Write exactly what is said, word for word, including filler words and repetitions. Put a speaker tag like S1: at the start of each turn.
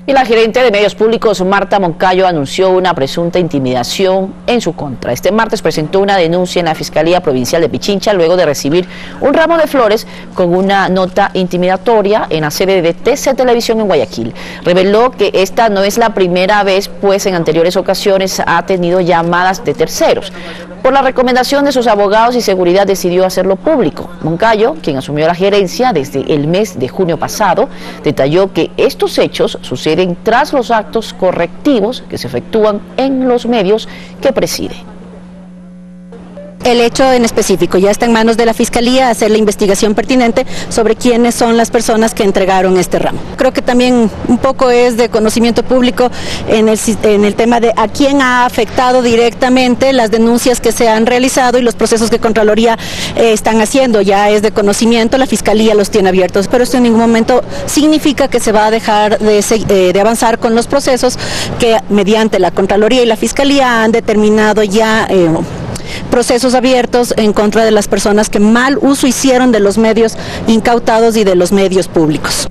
S1: Y la gerente de medios públicos, Marta Moncayo, anunció una presunta intimidación en su contra. Este martes presentó una denuncia en la Fiscalía Provincial de Pichincha luego de recibir un ramo de flores con una nota intimidatoria en la sede de T C Televisión en Guayaquil. Reveló que esta no es la primera vez, pues en anteriores ocasiones ha tenido llamadas de terceros. Por la recomendación de sus abogados y seguridad decidió hacerlo público. Moncayo, quien asumió la gerencia desde el mes de junio pasado, detalló que estos hechos suceden tras los actos correctivos que se efectúan en los medios que preside.
S2: El hecho en específico ya está en manos de la Fiscalía hacer la investigación pertinente sobre quiénes son las personas que entregaron este ramo. Creo que también un poco es de conocimiento público en el, en el tema de a quién ha afectado directamente las denuncias que se han realizado y los procesos que Contraloría eh, están haciendo. Ya es de conocimiento, la Fiscalía los tiene abiertos, pero esto en ningún momento significa que se va a dejar de, eh, de avanzar con los procesos que mediante la Contraloría y la Fiscalía han determinado ya eh, procesos abiertos en contra de las personas que mal uso hicieron de los medios incautados y de los medios públicos.